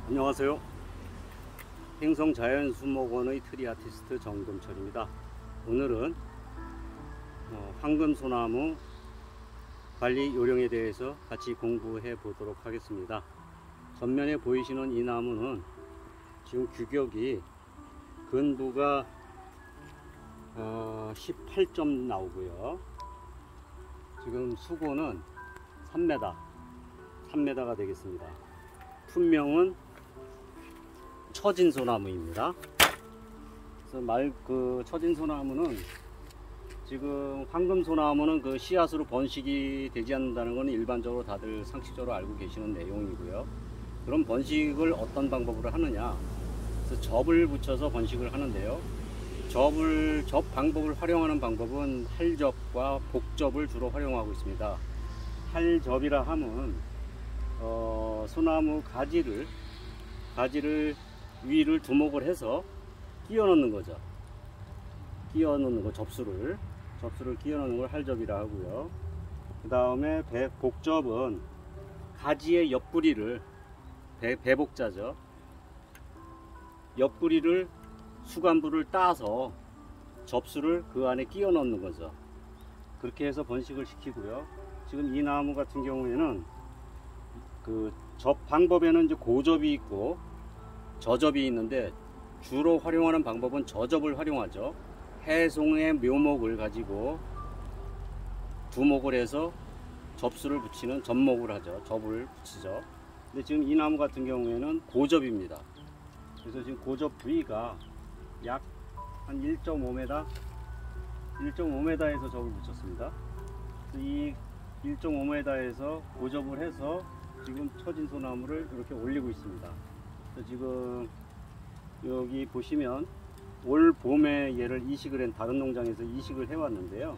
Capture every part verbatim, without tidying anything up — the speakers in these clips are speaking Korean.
안녕하세요. 행성자연수목원의 트리 아티스트 정금철입니다. 오늘은 어, 황금소나무 관리 요령에 대해서 같이 공부해 보도록 하겠습니다. 전면에 보이시는 이 나무는 지금 규격이 근부가 어, 십팔 점 나오고요. 지금 수고는 삼 미터, 삼 미터가 되겠습니다. 품명은 처진소나무입니다. 그래서 말 그 처진소나무는 지금 황금소나무는 그 씨앗으로 번식이 되지 않는다는 것은 일반적으로 다들 상식적으로 알고 계시는 내용이고요. 그럼 번식을 어떤 방법으로 하느냐? 그래서 접을 붙여서 번식을 하는데요. 접을 접 방법을 활용하는 방법은 할접과 복접을 주로 활용하고 있습니다. 할접이라 하면 어, 소나무 가지를 가지를 위를 두목을 해서 끼워 넣는 거죠. 끼워 넣는 거, 접수를 접수를 끼워 넣는 걸 할접이라 하고요. 그 다음에 복접은 가지의 옆구리를 배, 배복자죠. 옆구리를 수간부를 따서 접수를 그 안에 끼워 넣는 거죠. 그렇게 해서 번식을 시키고요. 지금 이 나무 같은 경우에는 그 접 방법에는 이제 고접이 있고 저접이 있는데 주로 활용하는 방법은 저접을 활용하죠. 해송의 묘목을 가지고 두목을 해서 접수를 붙이는 접목을 하죠. 접을 붙이죠. 근데 지금 이 나무 같은 경우에는 고접입니다. 그래서 지금 고접 부위가 약 한 일 점 오 미터, 일 점 오 미터에서 접을 붙였습니다. 이 일 점 오 미터에서 고접을 해서 지금 처진소나무를 이렇게 올리고 있습니다. 그래서 지금 여기 보시면 올 봄에 얘를 이식을 한 다른 농장에서 이식을 해왔는데요.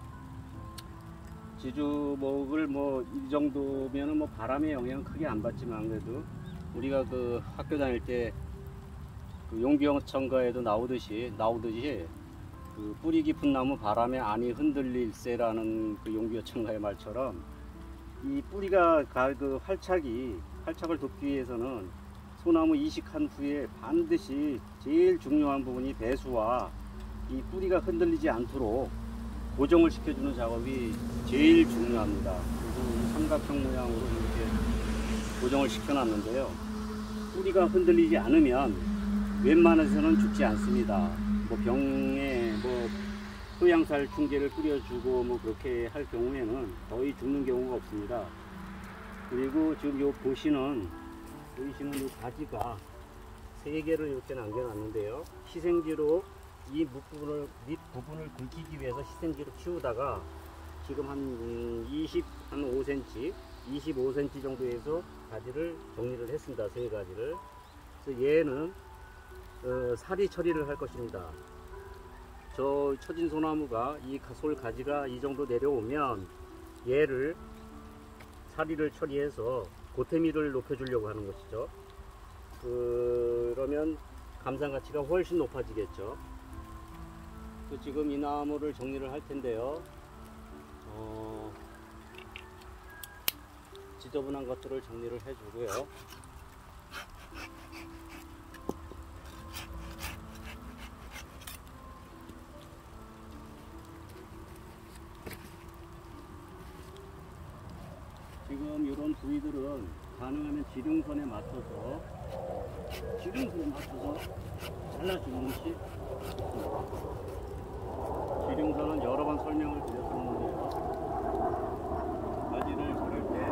지주목을 뭐 이 정도면은 뭐 바람의 영향은 크게 안 받지만 그래도 우리가 그 학교 다닐 때 그 용비어천가에도 나오듯이 나오듯이 그 뿌리 깊은 나무 바람에 안이 흔들릴세라는 그 용비어천가의 말처럼 이 뿌리가 그 활착이 활착을 돕기 위해서는 소나무 이식한 후에 반드시 제일 중요한 부분이 배수와 이 뿌리가 흔들리지 않도록 고정을 시켜주는 작업이 제일 중요합니다. 그래서 삼각형 모양으로 이렇게 고정을 시켜 놨는데요. 뿌리가 흔들리지 않으면 웬만해서는 죽지 않습니다. 뭐 병에 뭐 토양살 충제를 뿌려주고 뭐 그렇게 할 경우에는 거의 죽는 경우가 없습니다. 그리고 지금 요 보시는 보이시는 이 가지가 세 개를 이렇게 남겨놨는데요. 희생지로 이 밑부분을 밑부분을 긁히기 위해서 희생지로 키우다가 지금 한 이십, 한 오 센티미터, 이십오 센티미터 정도에서 가지를 정리를 했습니다. 세 가지를. 그래서 얘는 어, 사리 처리를 할 것입니다. 저 처진소나무가 이 솔 가지가 이 정도 내려오면 얘를 사리를 처리해서 고태미를 높여주려고 하는 것이죠. 그러면 감상 가치가 훨씬 높아지겠죠. 지금 이 나무를 정리를 할 텐데요. 어, 지저분한 것들을 정리를 해주고요. 지금 이런 부위들은 가능하면 지름선에 맞춰서 지름선에 맞춰서 잘라주는 것이 좋습니다. 지름선은 여러 번 설명을 드렸었는데요. 가지를 자를 때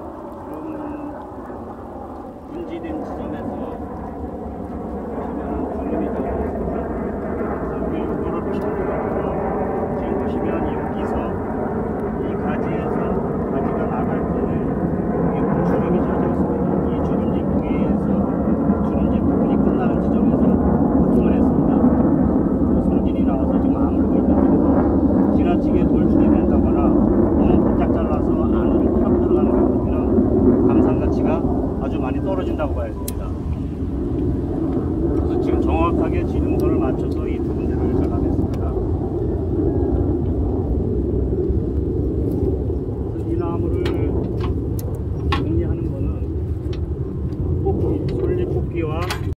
그런 분지된 지점에서 보시면 주름이 되어 있습니다. 그래서 이거를 피우고 지금 보시면 여기서 이 가지에서 가지가 나갈 때 주름이 젖어 있습니다. 이 주름지 부위에서 주름지 부분이 끝나는 지점에서 커팅을 했습니다. 성질이 나와서 지금 아무르고 있는데 지나치게 돌출이 된다거나 너무 바짝 잘라서 안으로 타고 들어가는 경우는 감상 가치가 아주 많이 떨어진다고 봐야 됩니다. 그래서 지금 정확하게 지름선을 맞춰서 이 두 군데를 잘라냈습니다. 이 나무를 정리하는 거는 뽑기, 솔잎 뽑기 크기와